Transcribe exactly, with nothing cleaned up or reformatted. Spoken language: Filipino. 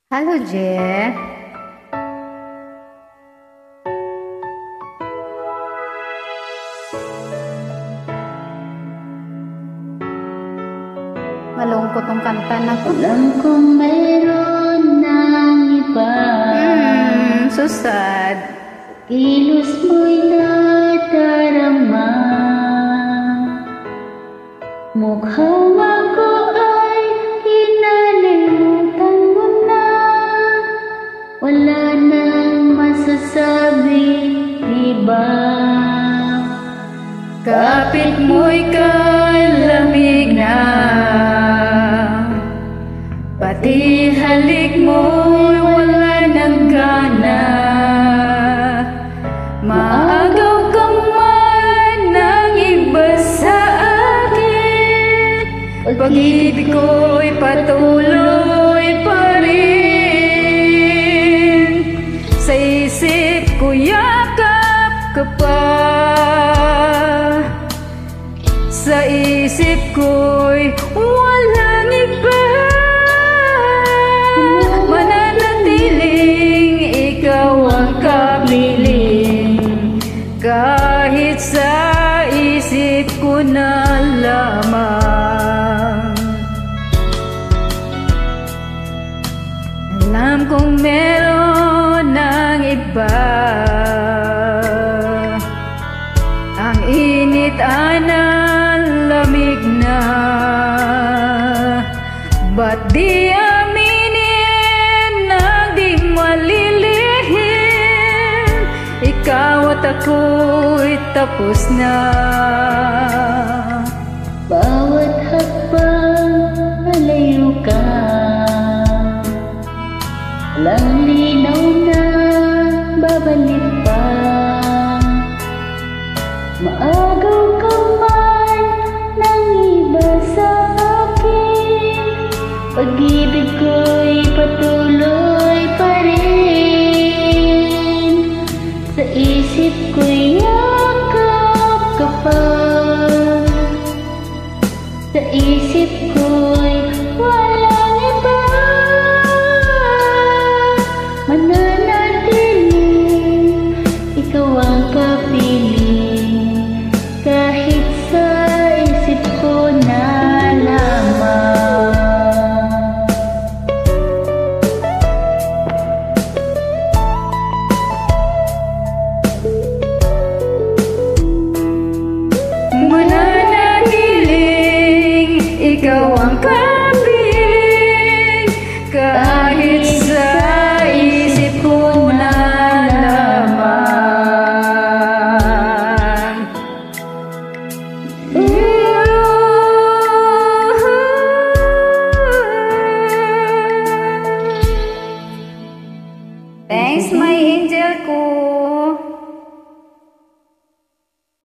Halo, Je. Malungkot ang kanta na to. Alam kong mayroon ng iba. Hmm, so sad. Kilos mo'y nadarama. Mukhang ako ay kinalimutan mo na. Wala nang masasabi, diba? Kapit mo'y kalamig na, pati halik mo'y wala ng gana. Maagaw ka man ng iba sa akin, pag-ibig ko'y patuloy pa rin. Sa isip ko yakap ka pa, sa isip ko'y walang iba. Mananatiling ikaw ang kapiling, kahit sa isip ko na lamang. Alam kong meron ng iba, ang init ay nalamig na. Ba't di aminin ang di malilihim? Ikaw at ako'y tapos na. Bawat hakbang malayo ka, walang linaw na babalik pa. Maagaw ka man ng iba sa akin, pag-ibig ko'y patuloy pa rin. Sa isip ko'y yakap ka pa, sa isip ko'y walang iba. Mananatiling ikaw ang kapiling, kahit sa isip ko na lamang. Mananatiling ikaw ang kapiling, kahit sa isip ko na lamang. Thanks, my angel ko.